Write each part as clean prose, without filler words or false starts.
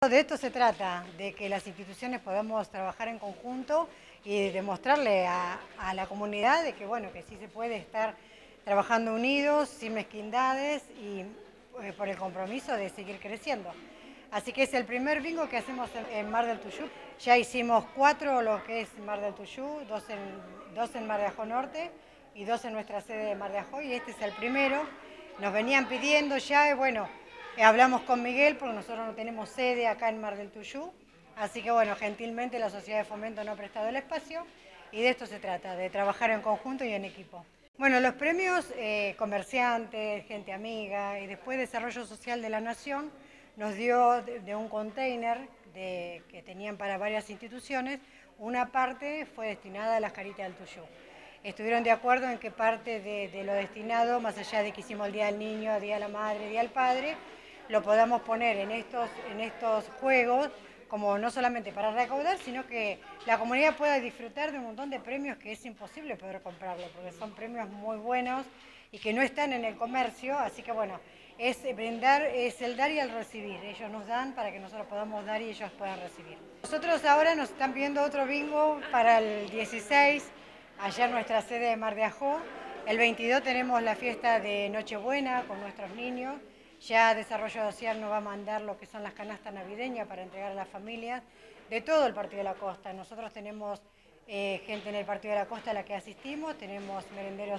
De esto se trata, de que las instituciones podamos trabajar en conjunto y demostrarle a la comunidad de que, bueno, que sí se puede estar trabajando unidos, sin mezquindades y por el compromiso de seguir creciendo. Así que es el primer bingo que hacemos en Mar del Tuyú. Ya hicimos 4 lo que es Mar del Tuyú, 2 en Mar de Ajó Norte y 2 en nuestra sede de Mar de Ajó, y este es el primero. Nos venían pidiendo ya, bueno, hablamos con Miguel porque nosotros no tenemos sede acá en Mar del Tuyú, así que bueno, gentilmente la Sociedad de Fomento nos ha prestado el espacio y de esto se trata, de trabajar en conjunto y en equipo. Bueno, los premios comerciantes, gente amiga y después Desarrollo Social de la Nación nos dio de un container que tenían para varias instituciones, una parte fue destinada a las Caritas del Tuyú. Estuvieron de acuerdo en qué parte de lo destinado, más allá de que hicimos el Día del Niño, Día de la Madre, Día del Padre, lo podamos poner en estos juegos, como no solamente para recaudar, sino que la comunidad pueda disfrutar de un montón de premios que es imposible poder comprarlo, porque son premios muy buenos y que no están en el comercio, así que bueno, es brindar, es el dar y el recibir. Ellos nos dan para que nosotros podamos dar y ellos puedan recibir. Nosotros ahora nos están pidiendo otro bingo para el 16, allá en nuestra sede de Mar de Ajó. El 22 tenemos la fiesta de Nochebuena con nuestros niños. Ya Desarrollo Social nos va a mandar lo que son las canastas navideñas para entregar a las familias de todo el Partido de la Costa. Nosotros tenemos gente en el Partido de la Costa a la que asistimos, tenemos merenderos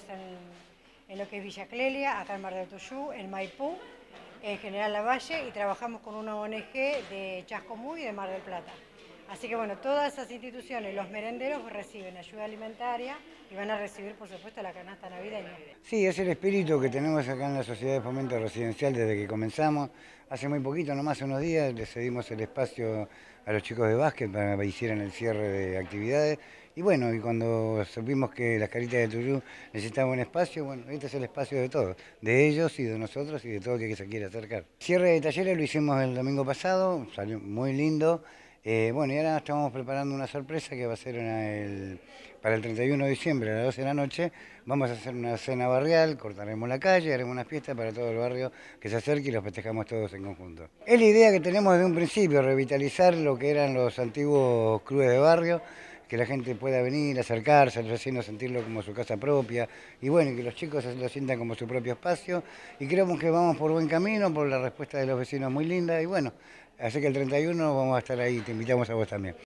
en lo que es Villa Clelia, acá en Mar del Tuyú, en Maipú, en General Lavalle, y trabajamos con una ONG de Chascomús y de Mar del Plata. Así que bueno, todas esas instituciones, los merenderos reciben ayuda alimentaria y van a recibir, por supuesto, la canasta navideña. Sí, es el espíritu que tenemos acá en la Sociedad de Fomento Residencial desde que comenzamos. Hace muy poquito, nomás unos días, le cedimos el espacio a los chicos de básquet para que hicieran el cierre de actividades. Y bueno, y cuando supimos que las Caritas de Tuyú necesitaban un espacio, bueno, este es el espacio de todos, de ellos y de nosotros y de todo el que se quiera acercar. Cierre de talleres lo hicimos el domingo pasado, salió muy lindo. Bueno, y ahora estamos preparando una sorpresa que va a ser para el 31 de diciembre a las 12 de la noche. Vamos a hacer una cena barrial, cortaremos la calle, haremos una fiesta para todo el barrio que se acerque y los festejamos todos en conjunto. Es la idea que tenemos desde un principio, revitalizar lo que eran los antiguos clubes de barrio, que la gente pueda venir, acercarse, al vecino sentirlo como su casa propia, y bueno, que los chicos lo sientan como su propio espacio, y creemos que vamos por buen camino, por la respuesta de los vecinos muy linda, y bueno, así que el 31 vamos a estar ahí, te invitamos a vos también.